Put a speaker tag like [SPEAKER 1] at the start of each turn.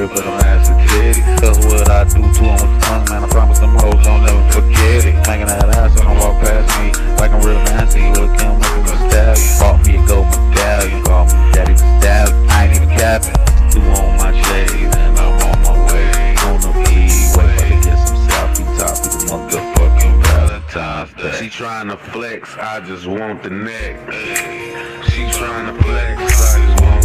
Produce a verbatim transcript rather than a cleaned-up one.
[SPEAKER 1] here for them ass and titty. That's what I do to them with tongue, man. I promise them hoes don't never forget it. Making that ass when I walk past me, like I'm real nasty. Look him like a stallion. Bought me a gold medallion. Call me daddy stallion. I ain't even capping. Two on my shades and I'm on my way. On the E-way, about to get some Southie Toppy, the motherfucking Valentine's Day. She tryna flex, I just want the neck. She tryna flex, I just want